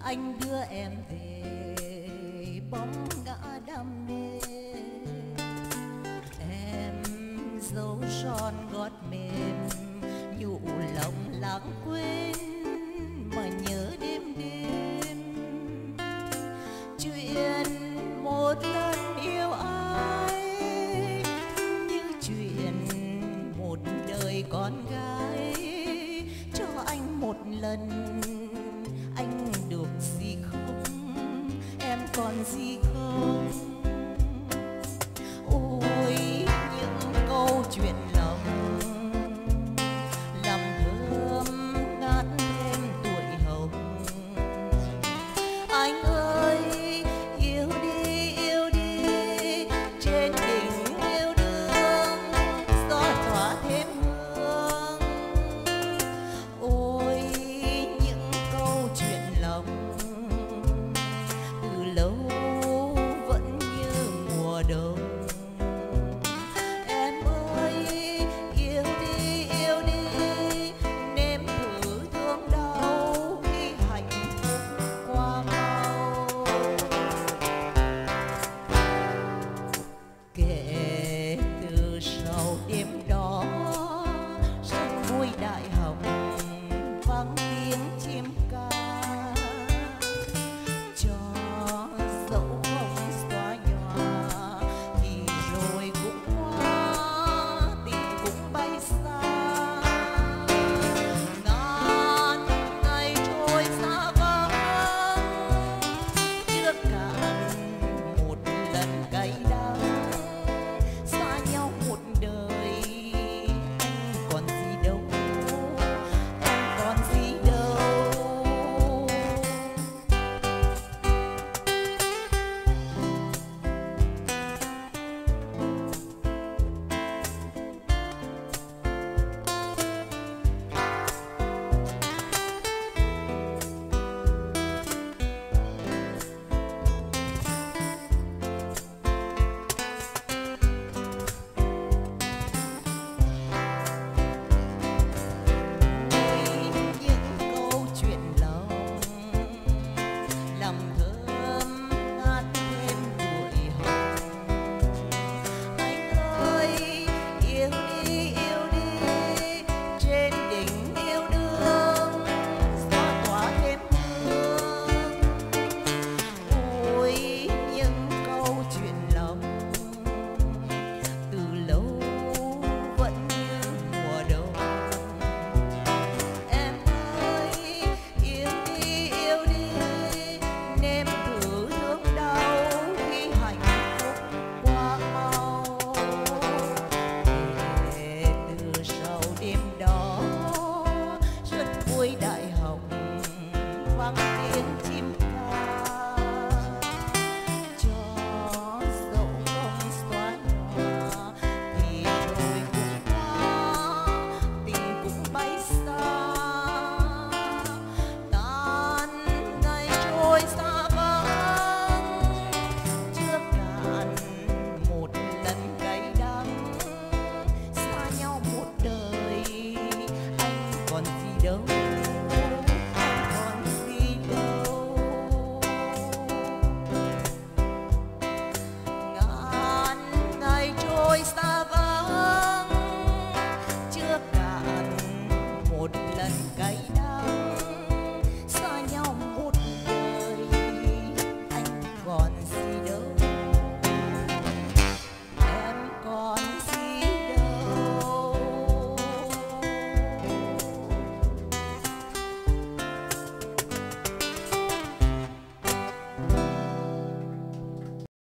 anh đưa em về bóng ngã đam mê. Em dấu son gót mềm nhủ lòng lãng quên mà nhớ đêm đêm. Chuyện một lần yêu ai như chuyện một đời con gái. Cho anh một lần anh được gì không, em còn gì không? Ôi những câu chuyện lòng làm thơm ngát thêm tuổi hồng. Anh ơi yêu đi trên đỉnh yêu đương gió tỏa thêm hương. Ôi những câu chuyện lòng từ lâu vẫn như mùa đông. Em ơi yêu đi nếm thử thương đau khi hạnh phúc qua mau. Kể từ sau đêm đó rất vui đại hồng vang tiếng chim ca. Cho dẫu không xóa nhòa thì rồi cũng qua, tình cũng bay xa. Ngàn ngày trôi xa vắng chưa cạn một lần cay đắng. Xa nhau một đời anh còn gì đâu, em còn gì đâu. Những câu chuyện lòng làm thơm ngát thêm tuổi hồng. Anh ơi yêu đi trên đỉnh yêu đương gió tỏa thêm hương. Ôi những câu chuyện lòng từ lâu vẫn như mùa đông. Em ơi yêu đi nếm thử thương đau khi hạnh phúc qua mau. Kể từ sau đêm đó rất vui đại hồng vang tiếng chim ca. Cho dẫu không xóa nhòa thì rồi cũng qua, tình cũng bay xa. Ngàn ngày trôi xa vắng chưa cạn một lần cay đắng. Xa nhau một đời anh còn gì đâu, em còn gì đâu. Ngàn ngày trôi xa vắng chưa cạn một lần cay đắng.